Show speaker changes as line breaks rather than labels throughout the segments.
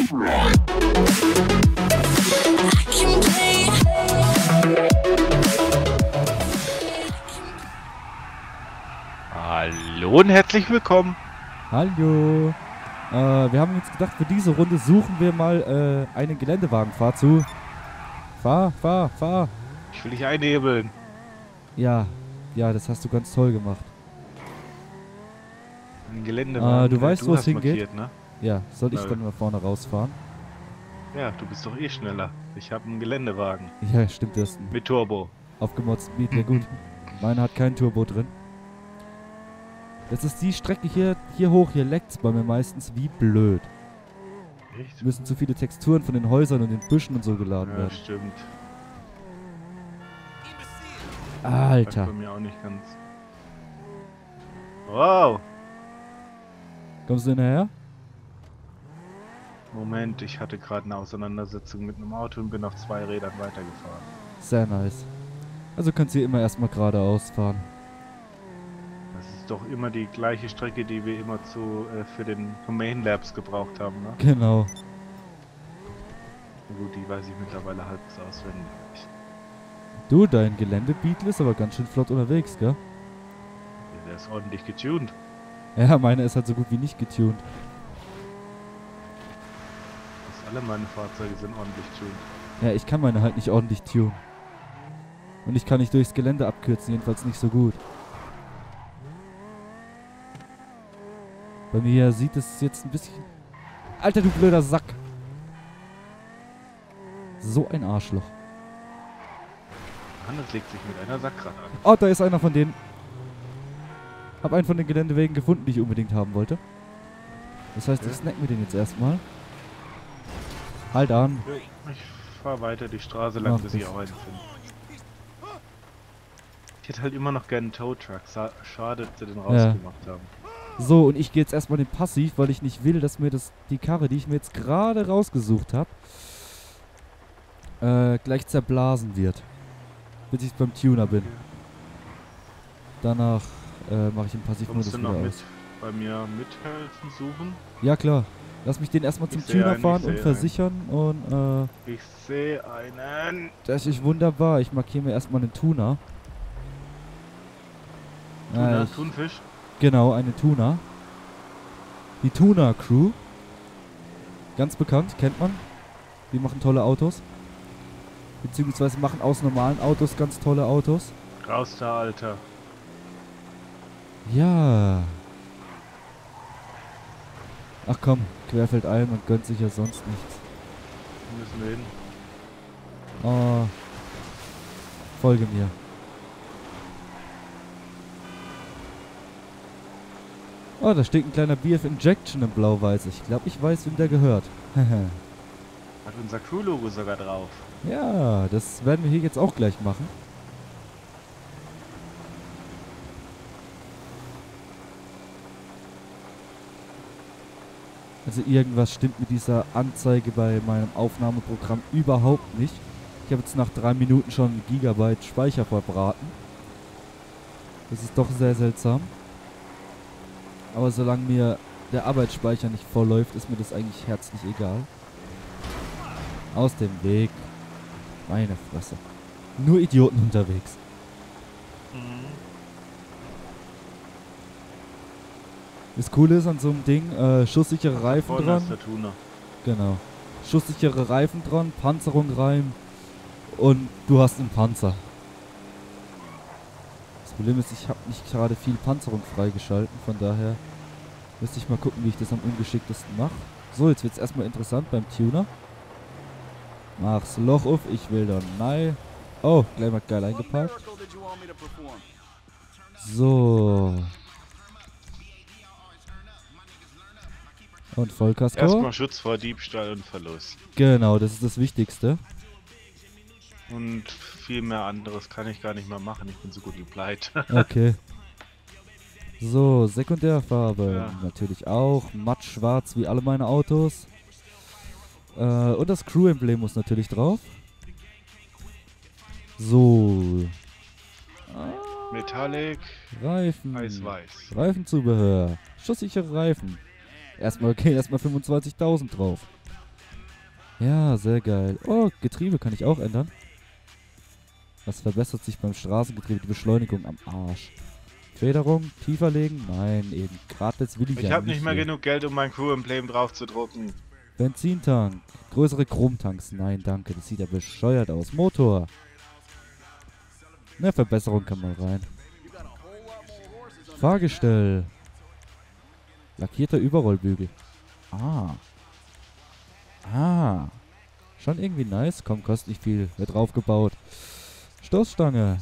Hallo und herzlich willkommen.
Hallo. Wir haben uns gedacht, für diese Runde suchen wir mal einen Geländewagen. Fahr zu. Fahr.
Ich will dich einhebeln.
Ja, das hast du ganz toll gemacht.
Ein Geländewagen.
Du weißt, wo es hingeht?
Markiert, ne?
Ja, soll ich dann mal vorne rausfahren?
Ja, du bist doch eh schneller. Ich habe einen Geländewagen.
Ja, stimmt, das.
Mit Turbo.
Aufgemotzten Beat, ja gut. Meiner hat kein Turbo drin. Das ist die Strecke hier hoch. Hier leckt's bei mir meistens wie blöd.
Echt?
Müssen zu viele Texturen von den Häusern und den Büschen und so geladen
Ja,
werden.
stimmt.
Alter.
Das bei mir auch nicht ganz. Wow.
Kommst du hinterher?
Moment, ich hatte gerade eine Auseinandersetzung mit einem Auto und bin auf 2 Rädern weitergefahren.
Sehr nice. Also kannst du hier immer erstmal geradeaus fahren.
Das ist doch immer die gleiche Strecke, die wir immer für den Main Labs gebraucht haben, ne?
Genau.
Gut, die weiß ich mittlerweile halb auswendig.
Du, dein Geländebeetle ist aber ganz schön flott unterwegs, gell?
Ja, der ist ordentlich getuned.
Ja, meine ist halt so gut wie nicht getuned.
Alle meine Fahrzeuge sind ordentlich tuned.
Ja, ich kann meine halt nicht ordentlich tunen. Und ich kann nicht durchs Gelände abkürzen, jedenfalls nicht so gut. Bei mir sieht es jetzt ein bisschen... Alter, du blöder Sack! So ein Arschloch.
Hannes legt sich mit einer Sackrat an.
Oh, da ist einer von denen. Hab einen von den Geländewegen gefunden, die ich unbedingt haben wollte. Das heißt, ich snack mir den jetzt erstmal. Halt an.
Ich fahr weiter die Straße lang, bis ich
das.
auch einen finde. Ich hätte halt immer noch gerne einen Tow-Truck. Schade, dass sie den rausgemacht haben.
So, und ich gehe jetzt erstmal den Passiv, weil ich nicht will, dass mir die Karre, die ich mir jetzt gerade rausgesucht habe, gleich zerblasen wird. Bis ich beim Tuner bin. Danach mache ich den Passivmodus
Kommst du
wieder
noch
aus.
bei mir mithelfen, suchen?
Ja, klar. Lass mich den erstmal zum Tuner fahren und versichern und
ich sehe einen.
das ist wunderbar. Ich markiere mir erstmal einen Tuner.
Thunfisch?
Genau, eine Tuner. Die Tuner Crew. Ganz bekannt, kennt man. Die machen tolle Autos. Beziehungsweise machen aus normalen Autos ganz tolle Autos.
Raus da, Alter.
Ja. Ach komm, querfeldein, man gönnt sich ja sonst nichts.
Wo müssen wir hin?
Oh. Folge mir. Oh, da steht ein kleiner BF Injection in blau-weiß. Ich glaube, ich weiß, wem der gehört.
Hat unser Crew-Logo sogar drauf.
Ja, das werden wir hier jetzt auch gleich machen. Also irgendwas stimmt mit dieser Anzeige bei meinem Aufnahmeprogramm überhaupt nicht. Ich habe jetzt nach 3 Minuten schon 1 Gigabyte Speicher verbraten. Das ist doch sehr seltsam. Aber solange mir der Arbeitsspeicher nicht vollläuft, ist mir das eigentlich herzlich egal. Aus dem Weg. Meine Fresse. Nur Idioten unterwegs. Das Coole ist an so einem Ding, schusssichere Reifen dran.
Ist der Tuner.
Genau. Schusssichere Reifen dran, Panzerung rein und du hast einen Panzer. Das Problem ist, ich habe nicht gerade viel Panzerung freigeschalten, von daher müsste ich mal gucken, wie ich das am ungeschicktesten mache. So, jetzt wird es erstmal interessant beim Tuner. Mach's Loch auf, ich will da nein. Oh, gleich mal geil eingeparkt. So. Und Vollkasko.
Erstmal Schutz vor Diebstahl und Verlust.
Genau, das ist das Wichtigste.
Und viel mehr anderes kann ich gar nicht mehr machen. Ich bin so gut wie pleite.
Okay. So, Sekundärfarbe.
Ja.
Natürlich auch. Matt schwarz wie alle meine Autos. Und das Crew-Emblem muss natürlich drauf. So.
Metallic.
Reifen.
Weiß.
Reifenzubehör. Schusssichere Reifen. Erstmal 25.000 drauf. Ja, sehr geil. Oh, Getriebe kann ich auch ändern. Was verbessert sich beim Straßengetriebe? Die Beschleunigung am Arsch. Federung, tiefer legen? Nein, eben. Gratis will ich
Ich
ja
habe nicht mehr
hier.
genug Geld, um mein Crew-Emblem drauf zu drucken.
Benzintank. Größere Chromtanks. Nein, danke. Das sieht ja bescheuert aus. Motor. Eine Verbesserung kann mal rein. Fahrgestell. Lackierter Überrollbügel. Ah. Ah. Schon irgendwie nice. Komm, kostet nicht viel. Wird draufgebaut. Stoßstange.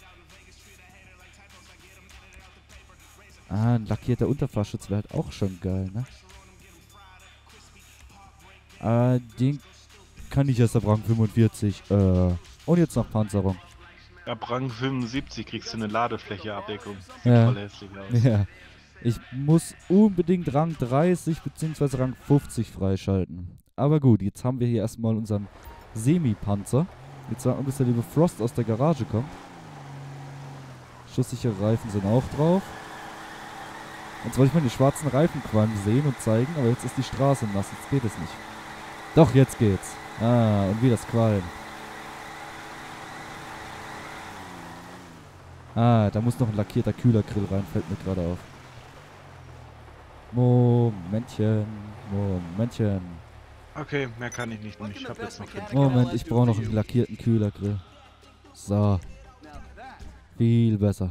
Ah, ein lackierter Unterfahrschutz wäre halt auch schon geil, ne? Den kann ich erst ab Rang 45. Und jetzt noch Panzerung.
Ab Rang 75 kriegst du eine Ladefläche-Abdeckung. Sieht
Ja.
voll hässlich aus.
Ja. Ich muss unbedingt Rang 30 bzw. Rang 50 freischalten. Aber gut, jetzt haben wir hier erstmal unseren Semi-Panzer. Jetzt warten wir, bis der liebe Frost aus der Garage kommt. Schusssichere Reifen sind auch drauf. Jetzt wollte ich mal die schwarzen Reifenqualm sehen und zeigen, aber jetzt ist die Straße nass, jetzt geht es nicht. Doch, jetzt geht's. Ah, und wie das Qualm. Ah, da muss noch ein lackierter Kühlergrill rein, fällt mir gerade auf. Momentchen, Momentchen.
Okay, mehr kann ich nicht. Ich habe jetzt noch 5.
Moment, ich brauche noch einen lackierten Kühlergrill. So. Viel besser.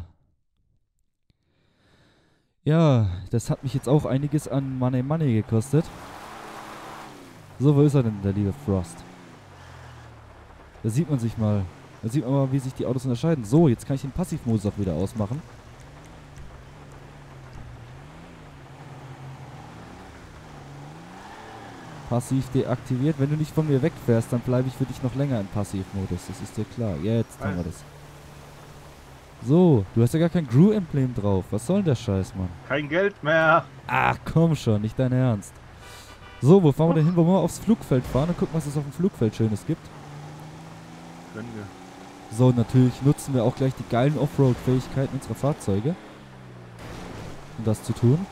Ja, das hat mich jetzt auch einiges an Money gekostet. So, wo ist er denn, der liebe Frost? Da sieht man sich mal. Da sieht man mal, wie sich die Autos unterscheiden. So, jetzt kann ich den Passivmodus auch wieder ausmachen. Passiv deaktiviert. Wenn du nicht von mir wegfährst, dann bleibe ich für dich noch länger im Passivmodus. Das ist dir klar. Jetzt haben wir das. So, du hast ja gar kein Crew-Emblem drauf. Was soll denn der Scheiß, Mann?
Kein Geld mehr.
Ach, komm schon, nicht dein Ernst. So, wo fahren wir denn hin? Wollen wir mal aufs Flugfeld fahren und gucken, was es auf dem Flugfeld Schönes gibt?
Können wir.
So, natürlich nutzen wir auch gleich die geilen Offroad-Fähigkeiten unserer Fahrzeuge. Um das zu tun.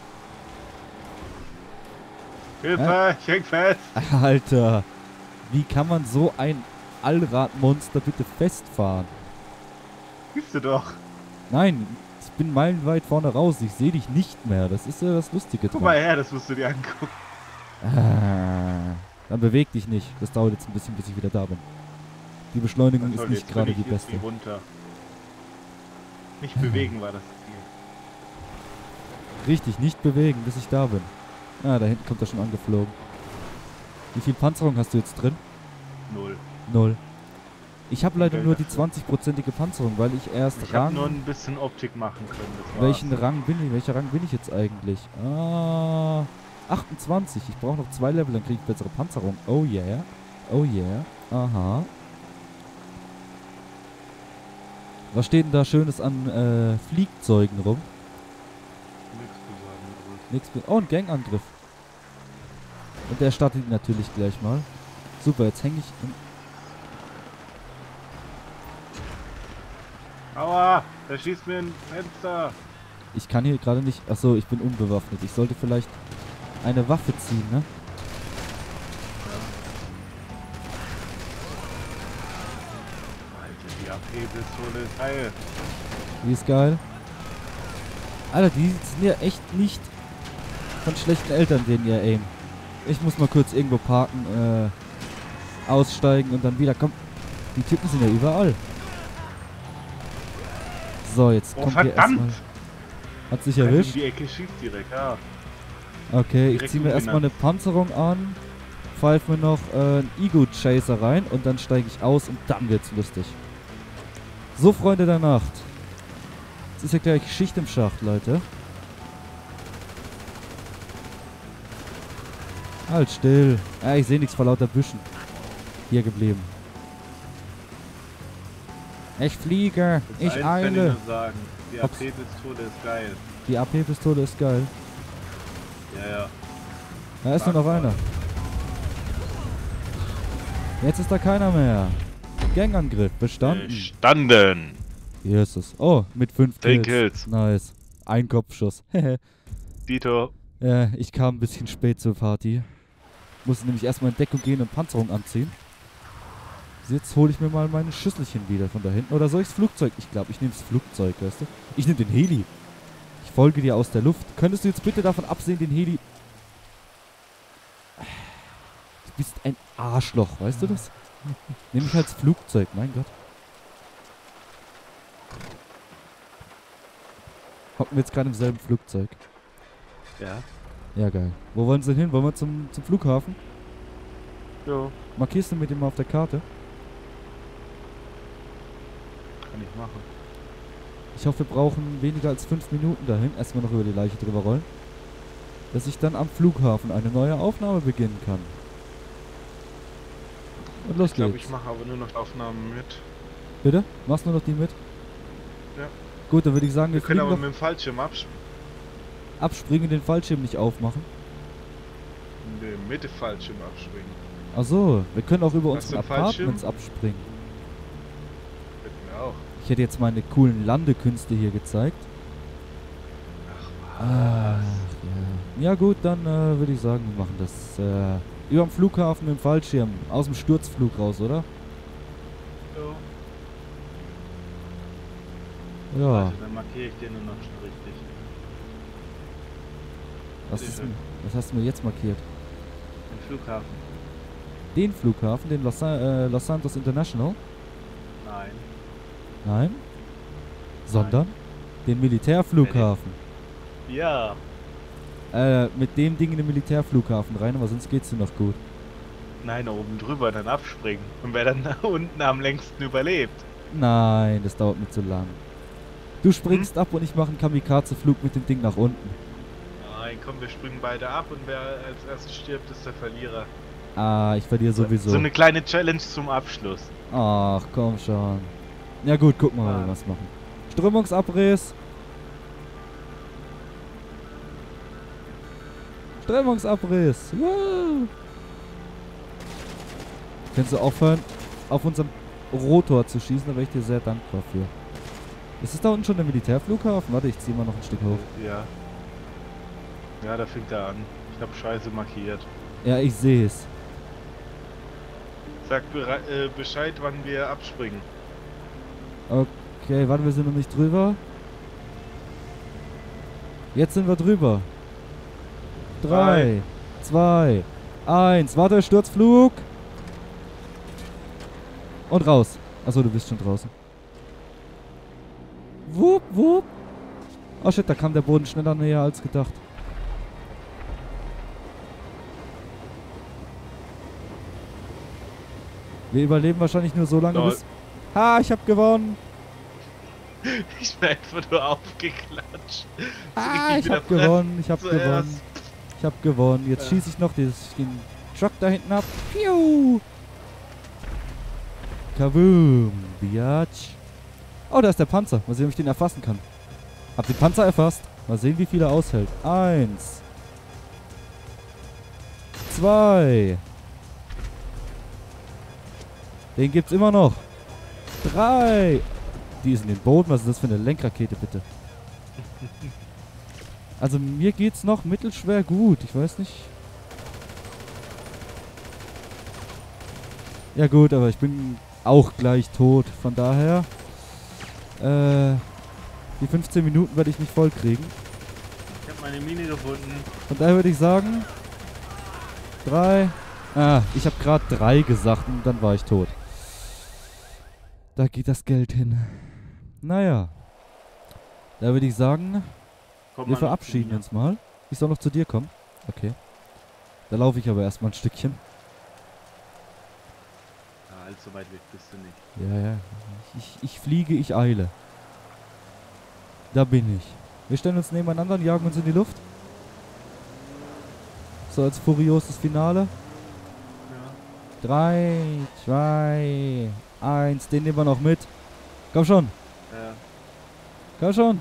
Hilfe, ich häng fest.
Alter, wie kann man so ein Allradmonster bitte festfahren?
Siehst du doch.
Nein, ich bin meilenweit vorne raus. Ich sehe dich nicht mehr. Das ist ja das Lustige
Guck
dran.
mal her, das musst du dir angucken.
Ah, dann beweg dich nicht. Das dauert jetzt ein bisschen, bis ich wieder da bin. Die Beschleunigung
Was
ist
soll,
nicht
jetzt bin
gerade
ich
die
jetzt
beste.
runter. Nicht bewegen war das Ziel.
Richtig, nicht bewegen, bis ich da bin. Ah, da hinten kommt er schon angeflogen. Wie viel Panzerung hast du jetzt drin?
0.
0. Ich habe leider
Okay,
nur die
dafür.
20%ige Panzerung, weil ich erst
Ich habe
Rang...
nur ein bisschen Optik machen können. Das war's.
Welchen Rang bin ich? Welcher Rang bin ich jetzt eigentlich? Ah, 28. Ich brauche noch 2 Level, dann kriege ich bessere Panzerung. Oh yeah. Oh yeah. Aha. Was steht denn da Schönes an Fliegzeugen rum?
Nix zu sagen,
Nix. Oh, ein Gangangriff. Und der startet natürlich gleich mal. Super, jetzt hänge ich...
Aua, der schießt mir ein Fenster.
Ich kann hier gerade nicht... Achso, ich bin unbewaffnet. Ich sollte vielleicht eine Waffe ziehen, ne?
Alter, die AP-Pistole ist geil.
Die ist geil. Alter, die sind ja echt nicht von schlechten Eltern, denen ihr Aim. Ich muss mal kurz irgendwo parken, aussteigen und dann wieder. Komm, die Typen sind ja überall. So, jetzt
Oh,
kommt hier
verdammt!
erstmal... Hat sich
Um
erwischt?
die Ecke schießt direkt, ja.
Okay, ich
direkt
ziehe mir erstmal eine Panzerung an, pfeife mir noch einen Ego-Chaser rein und dann steige ich aus und dann wird's lustig. So, Freunde der Nacht. Jetzt ist ja gleich Schicht im Schacht, Leute. Halt still. Ja, ich sehe nichts vor lauter Büschen. Hier geblieben. Ich fliege.
Das
Ich
eins kann ich
eile.
nur sagen. Die
Ups.
AP-Pistole ist geil.
Die AP-Pistole ist geil.
Ja, ja.
Da ist nur noch einer. Jetzt ist da keiner mehr. Gangangriff. Bestanden.
Bestanden.
Hier ist es. Oh, mit 5
10
Kills.
Kills.
Nice. Ein Kopfschuss.
Dito.
Ja, ich kam ein bisschen spät zur Party. Musste nämlich erstmal in Deckung gehen und Panzerung anziehen. Jetzt hole ich mir mal meine Schüsselchen wieder von da hinten. Oder soll ich das Flugzeug? Ich glaube, ich nehme das Flugzeug, weißt du? Ich nehme den Heli. Ich folge dir aus der Luft. Könntest du jetzt bitte davon absehen, den Heli... Du bist ein Arschloch, weißt du das? Nehme ich als Flugzeug, mein Gott. Hocken wir jetzt gerade im selben Flugzeug.
Ja.
Ja, geil. Wo wollen sie denn hin? Wollen wir zum Flughafen?
Jo.
Markierst du mit dem mal auf der Karte?
Kann ich machen.
Ich hoffe, wir brauchen weniger als 5 Minuten dahin. Erstmal noch über die Leiche drüber rollen. Dass ich dann am Flughafen eine neue Aufnahme beginnen kann. Und los
Ich glaube,
geht's.
ich mache aber nur noch Aufnahmen mit.
Bitte? Machst du noch die mit?
Ja.
Gut, dann würde ich sagen,
Wir
wir
können
fliegen
aber
doch
mit dem Fallschirm
abspringen, den Fallschirm nicht aufmachen.
mit dem Fallschirm abspringen.
Achso, wir können auch über
Hast du
unsere
einen Fallschirm?
Apartments abspringen.
Hätten wir auch.
Ich hätte jetzt meine coolen Landekünste hier gezeigt.
Ach,
Ah,
was?
ja. Ja gut, dann würde ich sagen, wir machen das über dem Flughafen mit dem Fallschirm. Aus dem Sturzflug raus, oder?
Jo.
Ja.
Also, dann markiere ich den nur noch schon richtig.
Was hast du mir jetzt markiert?
Den Flughafen?
Den Flughafen, den Los Santos International?
Nein.
Nein. Sondern den Militärflughafen.
Ja.
Mit dem Ding in den Militärflughafen rein, aber sonst geht's dir noch gut.
Nein, oben drüber dann abspringen. Und wer dann unten am längsten überlebt.
Nein, das dauert mir zu lang. Du springst ab und ich mache einen Kamikaze-Flug mit dem Ding nach unten.
Nein, komm, wir springen beide ab und wer als erstes stirbt, ist der Verlierer.
Ah, ich verliere sowieso.
So eine kleine Challenge zum Abschluss.
Ach, komm schon. Ja gut, guck mal, wie wir was machen. Strömungsabriss. Strömungsabriss. Woo. Kannst du aufhören, auf unserem Rotor zu schießen, da wäre ich dir sehr dankbar für. Ist es da unten schon der Militärflughafen? Warte, ich ziehe mal noch ein Stück hoch.
Ja. Ja, da fängt er an. Ich habe Scheiße markiert.
Ja, ich sehe es.
Sag Bescheid, wann wir abspringen.
Okay, warte, wir sind noch nicht drüber. Jetzt sind wir drüber. 3, 2, 1. Warte, Sturzflug. Und raus. Achso, du bist schon draußen. Wupp, wupp. Oh shit, da kam der Boden schneller näher als gedacht. Wir überleben wahrscheinlich nur so lange bis... Ha, ich hab gewonnen.
Ich bin einfach nur aufgeklatscht.
Ah, ich hab gewonnen, ich hab gewonnen. Ich hab gewonnen. Jetzt schieße ich noch den Truck da hinten ab. Piu! Kaboom, biatch. Oh, da ist der Panzer. Mal sehen, ob ich den erfassen kann. Hab den Panzer erfasst. Mal sehen, wie viel er aushält. 1. 2. Den gibt's immer noch. 3. Die ist in den Boden. Was ist das für eine Lenkrakete, bitte? Also mir geht's noch mittelschwer gut. Ich weiß nicht. Ja gut, aber ich bin auch gleich tot. Von daher... die 15 Minuten werde ich nicht voll kriegen.
Ich habe meine Mine gefunden.
Von daher würde ich sagen... 3... Ah, ich habe gerade 3 gesagt und dann war ich tot. Da geht das Geld hin. Naja. Da würde ich sagen...
Komm
Wir verabschieden uns mal. Ich soll noch zu dir kommen. Okay. Da laufe ich aber erstmal ein Stückchen.
Ja, allzu weit weg bist du nicht.
Ja, ja. Ich fliege, ich eile. Da bin ich. Wir stellen uns nebeneinander und jagen uns in die Luft. So als furioses Finale.
Ja.
3, 2, 1. Den nehmen wir noch mit. Komm schon.
Ja.
Komm schon.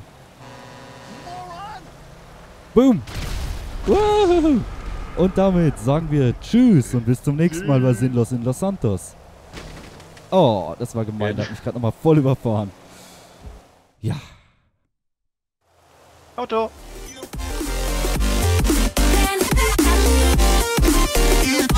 Boom. Woohoo. Und damit sagen wir Tschüss und bis zum nächsten Mal bei Sinnlos in Los Santos. Oh, das war gemein. Da hat mich gerade nochmal voll überfahren. Ja.
Auto.